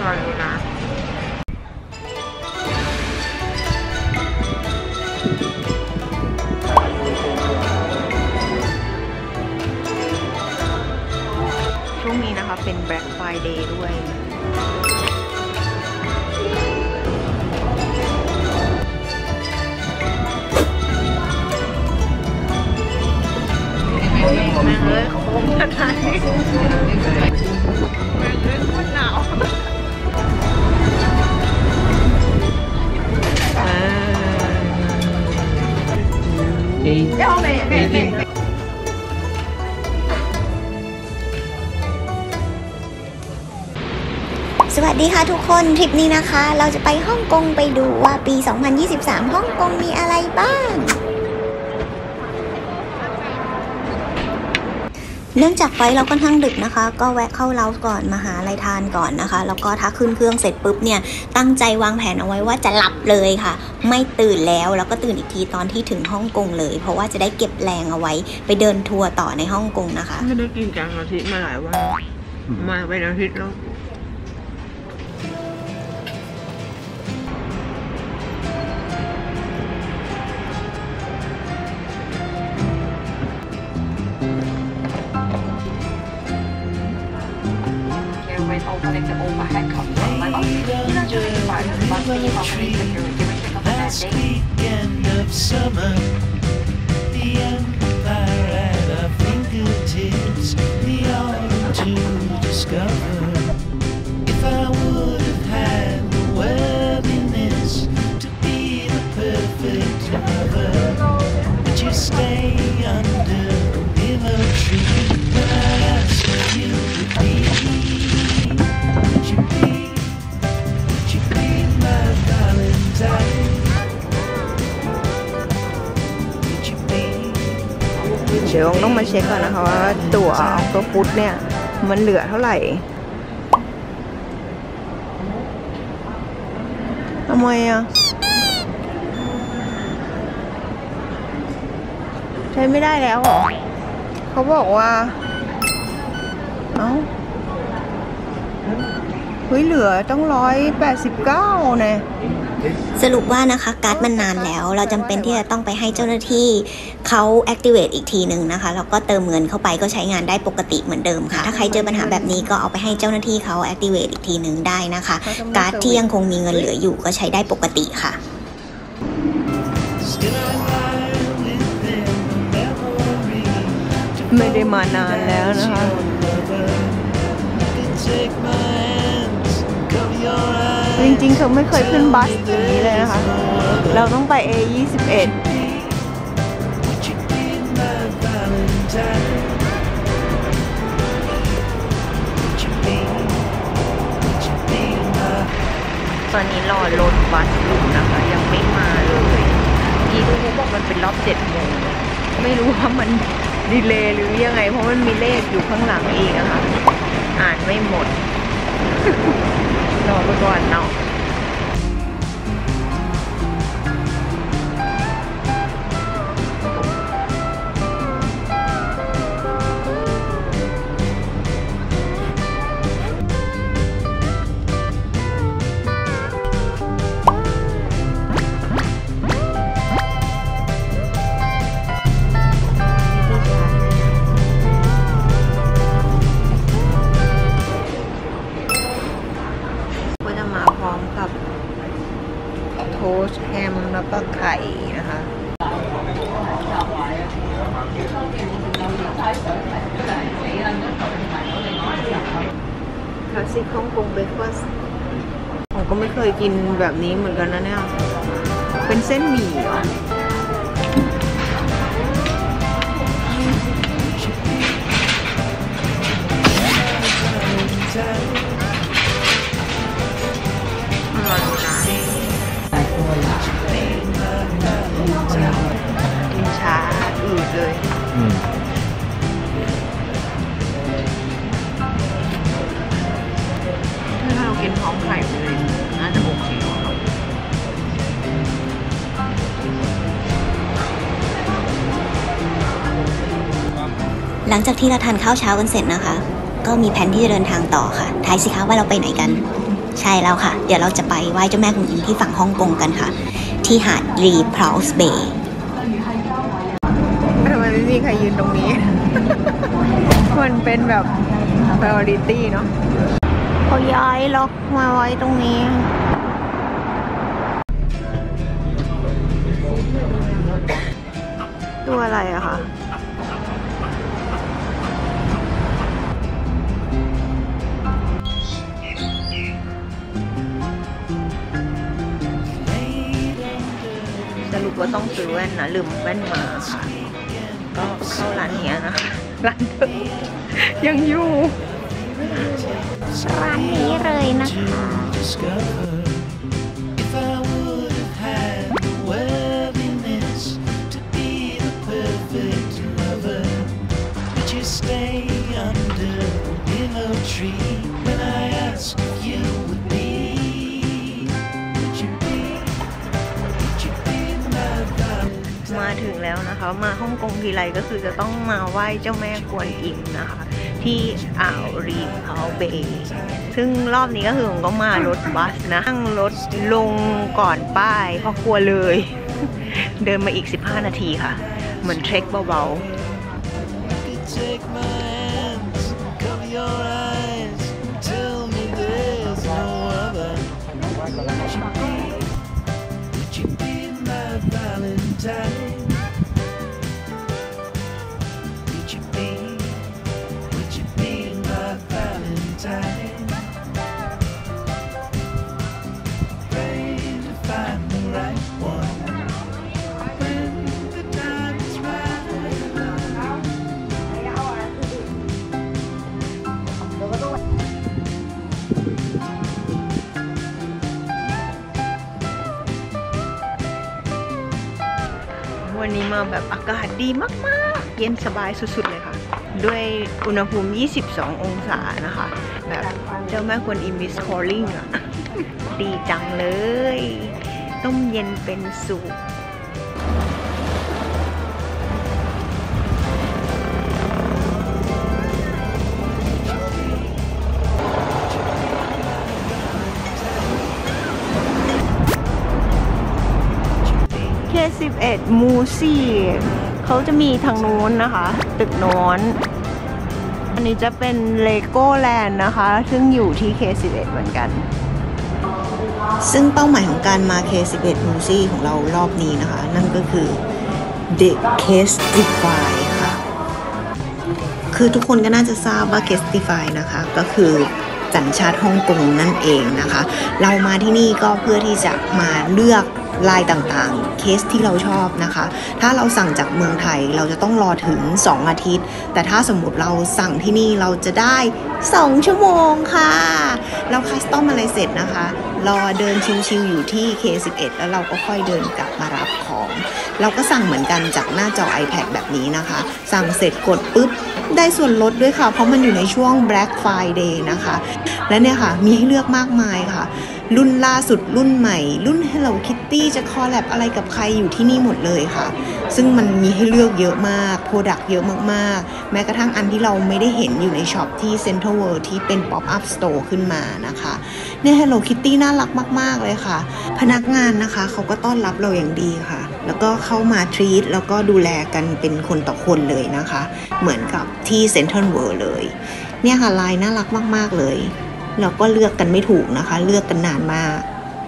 ร่อยเลยนะช่วงนี้นะคะเป็น Black Friday ด้วยแม่งเลยโค้งขนาดนี้แม่งเลยโคตรหนาวสวัสดีค่ะทุกคนทริปนี้นะคะเราจะไปฮ่องกงไปดูว่าปี 2023 ฮ่องกงมีอะไรบ้างเนื่องจากไฟเราค่อนข้างดึกนะคะก็แวะเข้าเล้าก่อนมาหาอะไรทานก่อนนะคะแล้วก็ถ้าขึ้นเครื่องเสร็จปุ๊บเนี่ยตั้งใจวางแผนเอาไว้ว่าจะหลับเลยค่ะไม่ตื่นแล้วก็ตื่นอีกทีตอนที่ถึงฮ่องกงเลยเพราะว่าจะได้เก็บแรงเอาไว้ไปเดินทัวร์ต่อในฮ่องกงนะคะไม่ได้กินแกงอาทิตย์มาหลายวันมาเป็นอาทิตย์แล้ว the overhead control. My boss is doing part of the bus being properly secured during the government end of summer. The empire at our fingertips. The autumn to discover. If I would have had the worthiness to be the perfect lover, would you stay under the willow tree when I asked if you would be? เดี๋ยวต้องมาเช็คก่อนนะคะว่าตั๋วตัวฟุตเนี่ยมันเหลือเท่าไหร่ทำไมอ่ะใช้ไม่ได้แล้วเหรอเขาบอกว่าเอ้าเฮ้ยเหลือต้อง189เนี่ยสรุปว่านะคะการ์ดมันนานแล้วเราจำเป็นที่จะต้องไปให้เจ้าหน้าที่เขา activate อีกทีหนึ่งนะคะแล้วก็เติมเงินเข้าไปก็ใช้งานได้ปกติเหมือนเดิมค่ะถ้าใครเจอปัญหาแบบนี้ก็เอาไปให้เจ้าหน้าที่เขา activate อีกทีหนึ่งได้นะคะการ์ดที่ยังคงมีเงินเหลืออยู่ก็ใช้ได้ปกติค่ะไม่ได้มานานแล้วนะคะจริงๆเขาไม่เคยขึ้นบัสอย่างนี้เลยนะคะเราต้องไป A21ตอนนี้รอรถบัสอยู่นะคะยังไม่มาเลยที่ดูเขาบอกมันเป็นรอบ7 โมงไม่รู้ว่ามันดีเลย์หรือยังไงเพราะมันมีเลขอยู่ข้างหลังอีกนะคะอ่านไม่หมด รอไปก่อนเนาะโทสต์แฮมแล้วก็ไข่นะคะคลาสสิกฮ่องกงเบรคฟาสต์ผมก็ไม่เคยกินแบบนี้เหมือนกันนะเนี่ยเป็นเส้นหมี่เหรอกินช้าอืดเลยถ้าเรากินพร้อมไข่เลยน่าจะโอเคกว่าครับหลังจากที่เราทานข้าวเช้ากันเสร็จนะคะก็มีแผนที่จะเดินทางต่อค่ะทายสิคะว่าเราไปไหนกันใช่แล้วค่ะ เดี๋ยวเราจะไปไหว้เจ้าแม่กุนอิมที่ฝั่งฮ่องกงกันค่ะ ที่หาดรีพราวส์เบย์ทำไมไม่มีใครยืนตรงนี้ มันเป็นแบบ priority เนาะเขาย้ายล็อกมาไว้ตรงนี้ตัวอะไรอะคะสรุปว่าต้องซื้อแว่นนะลืมแว่นมาค่ะ ก็เข้าร้านนี้นะคะร้านเดิมยังอยู่ร้านนี้เลยนะคะ If I would have had the worthiness to be the perfect lover, would you stay under the willow tree when I asked if you would be? Would you be my Valentine? มาถึงแล้วนะคะ มาฮ่องกงทีไรก็คือจะต้องมาไหว้เจ้าแม่กวนอิมนะคะ ที่อ่าวรีพาวเบย์ซึ่งรอบนี้ก็คือผมก็มารถบัสนะนั่งรถลงก่อนป้ายเพราะกลัวเลย เดินมาอีก15 นาทีค่ะ เหมือนเทรคเบา Take my hands, cover your eyes, tell me there's no other. Would you be my Valentine? Would you be my Valentine? Pray to find the right one when the time is right. วันนี้มาแบบอากาศดีมากๆ เย็นสบายสุดๆเลยค่ะ ด้วยอุณหภูมิ 22 องศานะคะ แบบเจ้าแม่กวนอิม is calling อ่ะ ดีจังเลย ต้มเย็นเป็นสุข K11 มูซี่เขาจะมีทางนู้นนะคะ ตึกโน้นอันนี้จะเป็นเลโก้แลนด์นะคะ ซึ่งอยู่ที่ K11 เหมือนกันซึ่งเป้าหมายของการมา K11 Museum ของเรารอบนี้นะคะ นั่นก็คือ The Castify ค่ะ คือทุกคนก็น่าจะทราบว่า Castify นะคะ ก็คือสัญชาติฮ่องกงนั่นเองนะคะ เรามาที่นี่ก็เพื่อที่จะมาเลือกลายต่างๆเคสที่เราชอบนะคะถ้าเราสั่งจากเมืองไทยเราจะต้องรอถึง2 อาทิตย์แต่ถ้าสมมติเราสั่งที่นี่เราจะได้2 ชั่วโมงค่ะเราคัสตอมอะไรเสร็จนะคะรอเดินชิวๆอยู่ที่ K11 แล้วเราก็ค่อยเดินกลับมารับของเราก็สั่งเหมือนกันจากหน้าจอ iPad แบบนี้นะคะสั่งเสร็จกดปุ๊บได้ส่วนลดด้วยค่ะเพราะมันอยู่ในช่วง Black Friday นะคะและเนี่ยค่ะมีให้เลือกมากมายค่ะรุ่นล่าสุดรุ่นใหม่รุ่น Hello Kitty จะคอลแลบอะไรกับใครอยู่ที่นี่หมดเลยค่ะซึ่งมันมีให้เลือกเยอะมากโปรดักต์เยอะมากๆแม้กระทั่งอันที่เราไม่ได้เห็นอยู่ในช็อปที่ Central World ที่เป็น Pop-up Store ขึ้นมานะคะเนี่ย Hello Kitty น่ารักมากๆเลยค่ะพนักงานนะคะเขาก็ต้อนรับเราอย่างดีค่ะแล้วก็เข้ามาทรีตแล้วก็ดูแลกันเป็นคนต่อคนเลยนะคะเหมือนกับที่ Central World เลยเนี่ยค่ะลายน่ารักมากๆเลยเราก็เลือกกันไม่ถูกนะคะเลือกกันนานมาก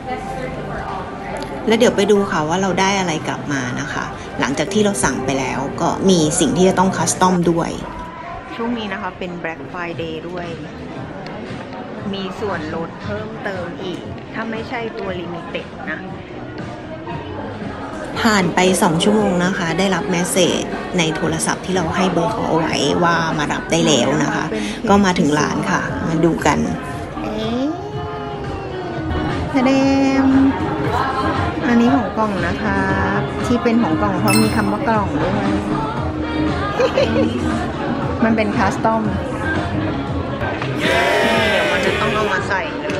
แล้วเดี๋ยวไปดูค่ะว่าเราได้อะไรกลับมานะคะหลังจากที่เราสั่งไปแล้วก็มีสิ่งที่จะต้องคัสตอมด้วยช่วงนี้นะคะเป็น Black Friday ด้วยมีส่วนลดเพิ่มเติมอีกถ้าไม่ใช่ตัว Limited นะผ่านไป2 ชั่วโมงนะคะได้รับเมสเสจในโทรศัพท์ที่เราให้เบอร์เขาเอาไว้ว่ามารับได้แล้วนะคะก็มาถึงร้านค่ะมาดูกันเดมอันนี้ของกล่องนะคะที่เป็นของกล่องเพราะมีคำว่ากล่องด้วย มันเป็นคัสตอมเดี๋ยวมันจะต้องเอามาใส่เลย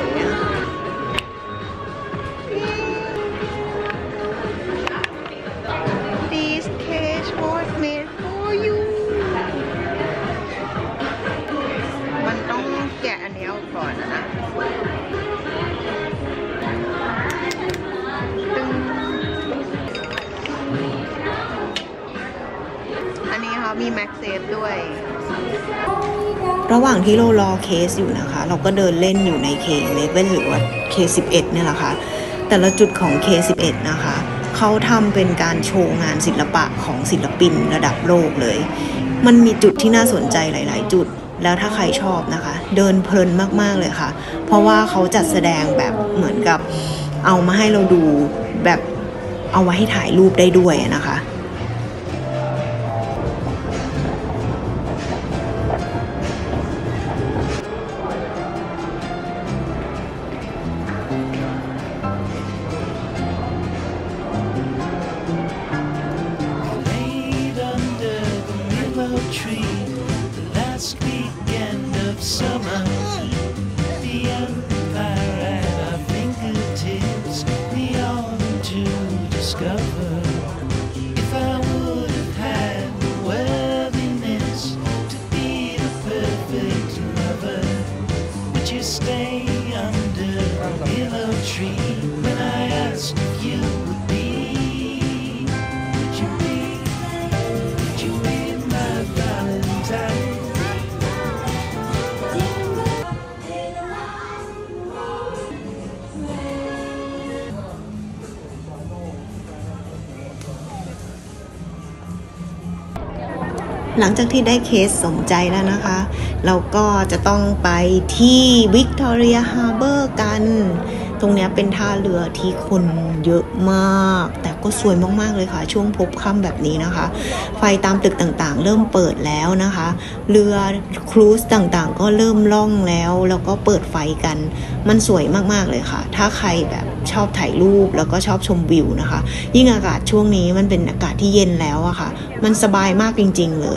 This case was made for you มันต้องแกะอันนี้ออกก่อนนะมีแม็กเซฟด้วยระหว่างที่เรารอเคสอยู่นะคะ เราก็เดินเล่นอยู่ใน K11 หรือว่า K11 เนี่ยแหละค่ะแต่ละจุดของ K11 นะคะเขาทำเป็นการโชว์งานศิลปะของศิลปินระดับโลกเลยมันมีจุดที่น่าสนใจหลายๆจุดแล้วถ้าใครชอบนะคะเดินเพลินมากๆเลยค่ะเพราะว่าเขาจัดแสดงแบบเหมือนกับเอามาให้เราดูแบบเอาไว้ให้ถ่ายรูปได้ด้วยนะคะ tree, the last weekend of summer, the empire at our fingertips, the autumn to discover. If I would have had the worthiness to be the perfect lover, would you stay under the willow tree when I asked if you would be? Would you be? Would you be my Valentine? หลังจากที่ได้เคสสมใจแล้วนะคะเราก็จะต้องไปที่วิกตอเรียฮาร์เบอร์กันตรงนี้เป็นท่าเรือที่คนเยอะมากแต่ก็สวยมากๆเลยค่ะช่วงพบค่ำแบบนี้นะคะไฟตามตึกต่างๆเริ่มเปิดแล้วนะคะเรือครูซต่างๆก็เริ่มล่องแล้วก็เปิดไฟกันมันสวยมากๆเลยค่ะถ้าใครแบบชอบถ่ายรูปแล้วก็ชอบชมวิวนะคะยิ่งอากาศช่วงนี้มันเป็นอากาศที่เย็นแล้วอะค่ะมันสบายมากจริงๆเลย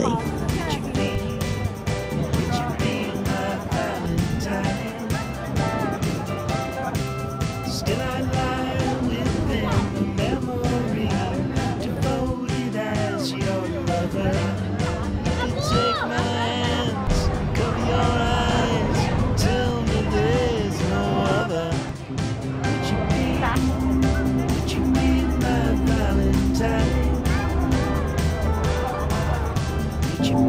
Still I lie within the memory, devoted as your lover. You take my hands, cover your eyes, tell me there's no other. Would you be my Valentine? Would you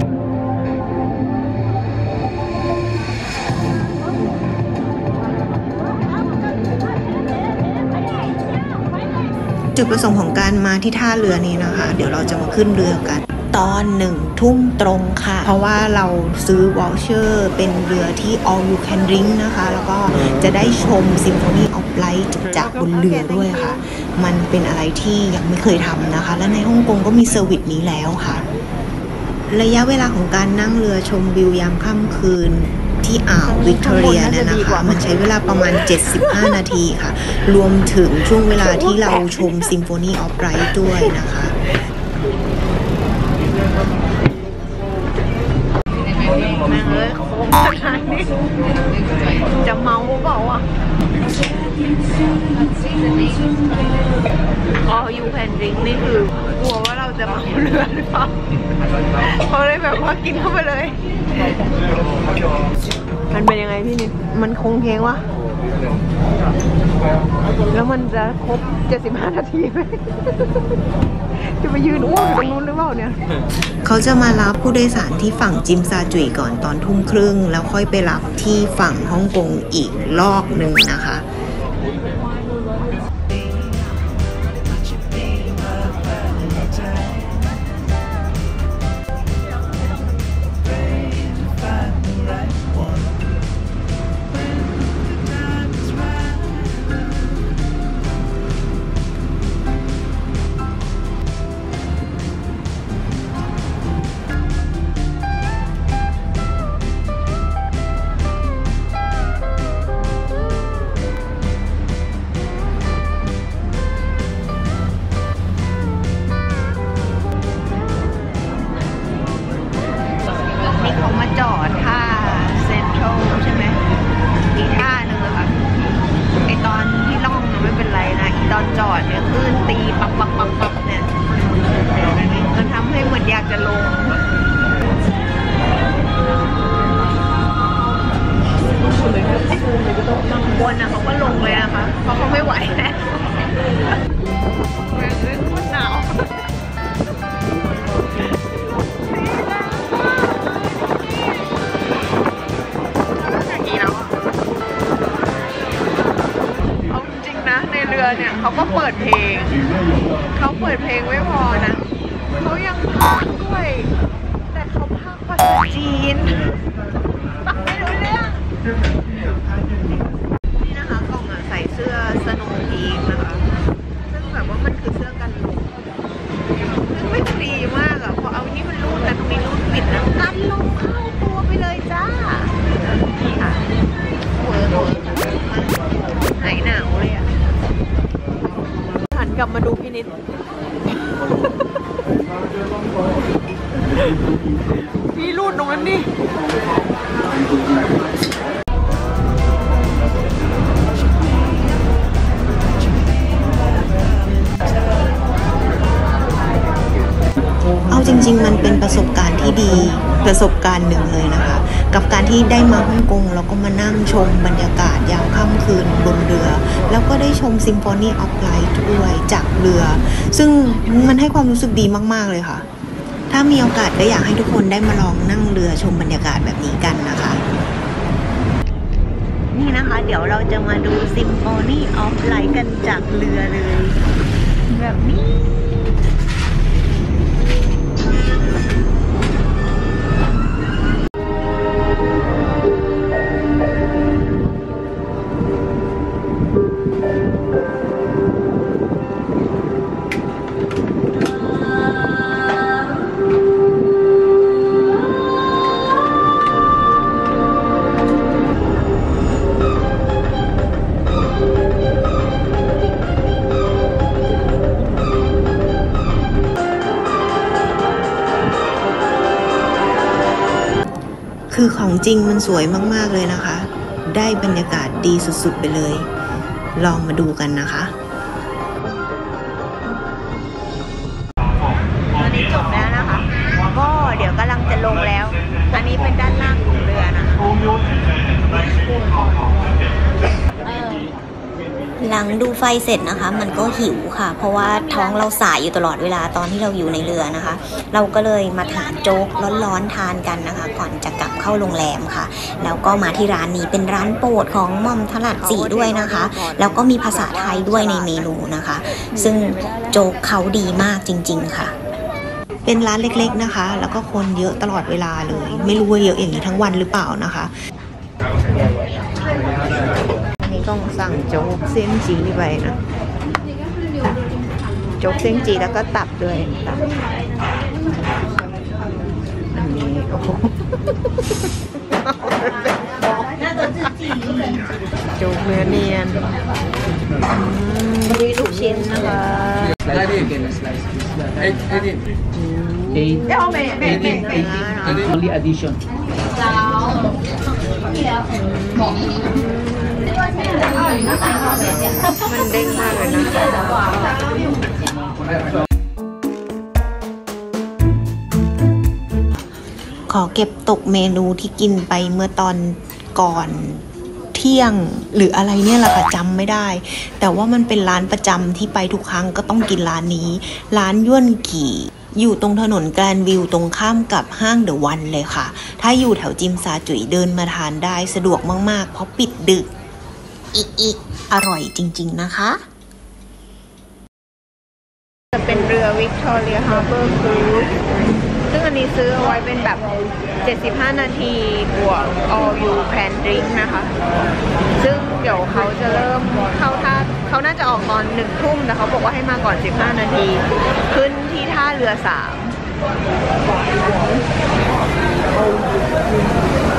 จุดประสงค์ของการมาที่ท่าเรือนี้นะคะเดี๋ยวเราจะมาขึ้นเรือกันตอน 1 ทุ่มตรงค่ะเพราะว่าเราซื้อวอลเชอร์เป็นเรือที่ all you can drink นะคะแล้วก็จะได้ชม Symphony of Light จากบนเรือด้วยค่ะมันเป็นอะไรที่ยังไม่เคยทำนะคะและในฮ่องกงก็มีเซอร์วิสนี้แล้วค่ะระยะเวลาของการนั่งเรือชมวิวยามค่ำคืนที่อ่าววิกตอเรียเนี่ยนะคะมันใช้เวลาประมาณ75นาทีค่ะรวมถึงช่วงเวลาที่เราชม Symphony of Light ด้วยนะคะแม่งเลยโค้งขนาดนี้จะเมาเปล่าอ่ะอ๋อยูแพนดริงนี่คือกลัวว่าเราจะเมาเรือหรือเปล่าเขาเลยแบบว่ากินเข้าไปเลยมันเป็นยังไงพี่นิดมันคงเพลงวะแล้วมันจะครบ75นาทีไหมจะไปยืนอ้วกตรงนู้นหรือเปล่าเนี่ยเขาจะมารับผู้โดยสารที่ฝั่งจิมซาจุยก่อนตอนทุ่มครึ่งแล้วค่อยไปรับที่ฝั่งฮ่องกงอีกรอบหนึ่งนะคะคนนะเขาก็ลงเลยนะคะเพราะเขาไม่ไหวแล้วหนาวเนี่ยเขาก็เปิดเพลงไม่พอนะเขายังพากย์ด้วยแต่เขาพากย์ภาษาจีนไม่รู้เรื่องนี่นะคะกล่องใส่เสื้อสโนว์พีคนะคะซึ่งแบบว่ามันคือเสื้อกันลมซึ่งไม่ดีมากอะพอเอานี่มันรูดแต่ตรงนี้รูดปิดแล้วกันลมเข้าตัวไปเลยจ้านี่ค่ะเวิร์กหายหนาวเลยอะหันกลับมาดูพี่นิดพี่รูดตรงนั้นดิเอาจริงๆมันเป็นประสบการณ์ที่ดีประสบการณ์หนึ่งเลยนะคะกับการที่ได้มาฮ่องกงแล้วก็มานั่งชมบรรยากาศยามค่ำคืนบนเรือแล้วก็ได้ชม Symphony of Light ด้วยจากเรือซึ่งมันให้ความรู้สึกดีมากๆเลยค่ะถ้ามีโอกาสก็อยากให้ทุกคนได้มาลองนั่งเรือชมบรรยากาศแบบนี้กันนะคะนี่นะคะเดี๋ยวเราจะมาดู Symphony of Light กันจากเรือเลยแบบนี้คือของจริงมันสวยมากๆเลยนะคะได้บรรยากาศดีสุดๆไปเลยลองมาดูกันนะคะตอนนี้จบแล้วนะคะก็เดี๋ยวกำลังจะลงแล้วอันนี้เป็นด้านล่างของเรือนะคะหลังดูไฟเสร็จนะคะมันก็หิวค่ะเพราะว่าท้องเราส่ายอยู่ตลอดเวลาตอนที่เราอยู่ในเรือนะคะเราก็เลยมาทานโจ๊กร้อนๆทานกันนะคะก่อนจะกลับเข้าโรงแรมค่ะแล้วก็มาที่ร้านนี้เป็นร้านโปรดของม่อมถนัดสีด้วยนะคะแล้วก็มีภาษาไทยด้วยในเมนูนะคะซึ่งโจ๊กเขาดีมากจริงๆค่ะเป็นร้านเล็กๆนะคะแล้วก็คนเยอะตลอดเวลาเลยไม่รู้ว่าเยอะอย่างนี้ทั้งวันหรือเปล่านะคะนี่ต้องสั่งโจ๊กเส้นจีไปนะโจ๊กเส้นจีแล้วก็ตับด้วยตับอันนี้โอ้โหโจ๊กเนื้อเนียนมีลูกชิ้นนะคะ Only addition. มันเด้งมากเลยนะขอเก็บตกเมนูที่กินไปเมื่อตอนก่อนเที่ยงหรืออะไรเนี่ยแหละค่ะจำไม่ได้แต่ว่ามันเป็นร้านประจำที่ไปทุกครั้งก็ต้องกินร้านนี้ร้านย่วนกี่อยู่ตรงถนนแกรนด์วิวตรงข้ามกับห้างเดอะวันเลยค่ะถ้าอยู่แถวจิมซาจุ๋ยเดินมาทานได้สะดวกมากๆเพราะปิดดึกอีกอร่อยจริงๆนะคะจะเป็นเรือวิกตอเรียฮาร์เบอร์ครูซซึ่งอันนี้ซื้อเอาไว้เป็นแบบ75นาทีบวก all you can drink นะคะซึ่งเดี๋ยวเขาจะเริ่มเข้าท่าเขาน่าจะออกตอน1 ทุ่มแต่เขาบอกว่าให้มาก่อน15นาทีขึ้นที่ท่าเรือ3